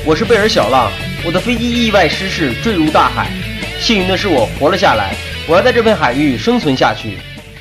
我是贝尔小浪，我的飞机意外失事，坠入大海。幸运的是我活了下来，我要在这片海域生存下去。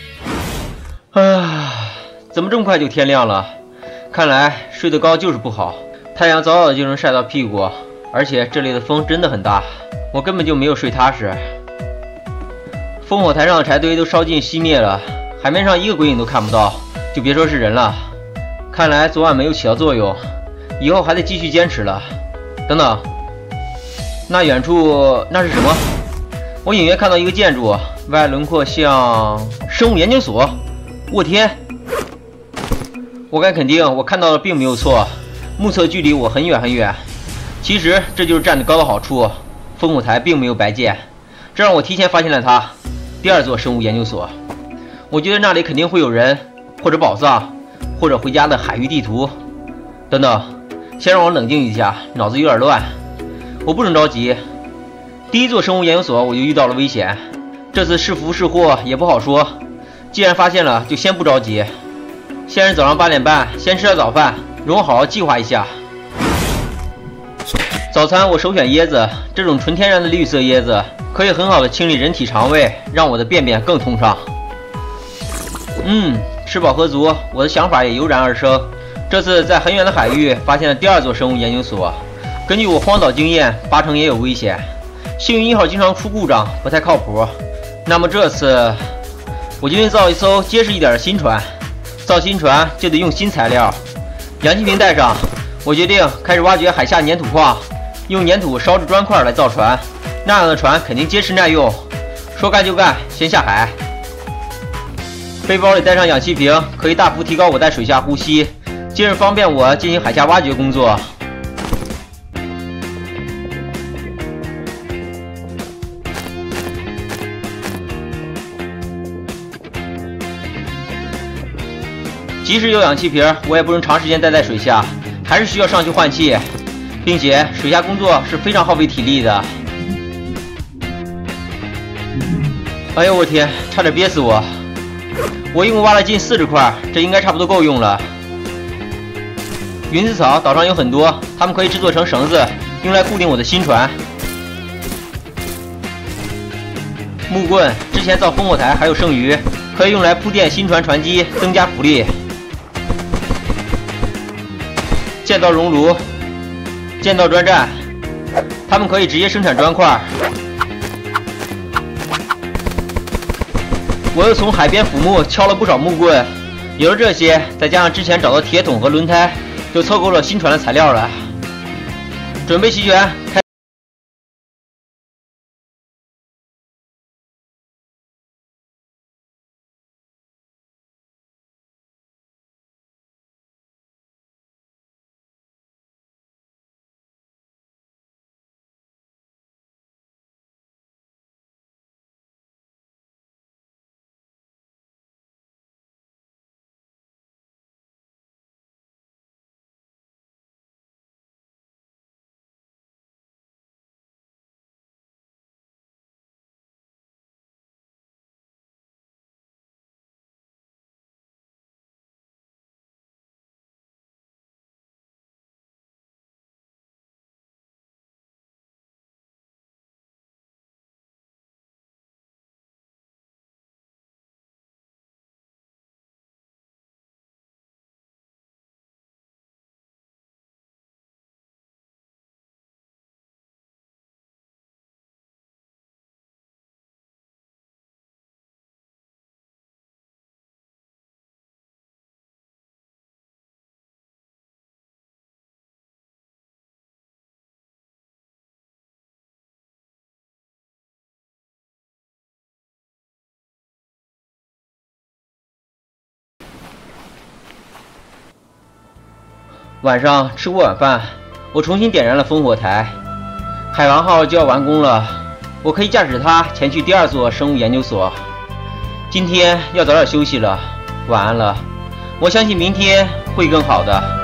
怎么这么快就天亮了？看来睡得高就是不好，太阳早早的就能晒到屁股，而且这里的风真的很大，我根本就没有睡踏实。烽火台上的柴堆都烧尽熄灭了，海面上一个鬼影都看不到，就别说是人了。看来昨晚没有起到作用，以后还得继续坚持了。等等，那远处那是什么？我隐约看到一个建筑，外轮廓像生物研究所。我天！我敢肯定，我看到的并没有错，目测距离我很远很远。其实这就是站得高的好处，烽火台并没有白建，这让我提前发现了它。第二座生物研究所，我觉得那里肯定会有人，或者宝藏，或者回家的海域地图。等等，先让我冷静一下，脑子有点乱。我不能着急。第一座生物研究所我就遇到了危险，这次是福是祸也不好说。既然发现了，就先不着急。先是早上8点半，先吃点早饭，容我好好计划一下。早餐我首选椰子，这种纯天然的绿色椰子可以很好的清理人体肠胃，让我的便便更通畅。吃饱喝足，我的想法也油然而生。这次在很远的海域发现了第二座生物研究所，根据我荒岛经验，8成也有危险。幸运1号经常出故障，不太靠谱。那么这次我决定造一艘结实一点的新船。造新船就得用新材料，氧气瓶带上。我决定开始挖掘海下粘土矿，用粘土烧制砖块来造船，那样的船肯定结实耐用。说干就干，先下海。背包里带上氧气瓶，可以大幅提高我在水下呼吸，进而方便我进行海下挖掘工作。即使有氧气瓶，我也不能长时间待在水下，还是需要上去换气，并且水下工作是非常耗费体力的。哎呦我天，差点憋死我！我一共挖了近40块，这应该差不多够用了。云子草岛上有很多，它们可以制作成绳子，用来固定我的新船。木棍之前造烽火台还有剩余，可以用来铺垫新船船基，增加浮力。建造熔炉、建造砖站，它们可以直接生产砖块。我又从海边腐木敲了不少木棍，有了这些，再加上之前找到铁桶和轮胎，就凑够了新船的材料了。准备齐全，开。晚上吃过晚饭，我重新点燃了烽火台。海王号就要完工了，我可以驾驶它前去第二座生物研究所。今天要早点休息了，晚安了。我相信明天会更好的。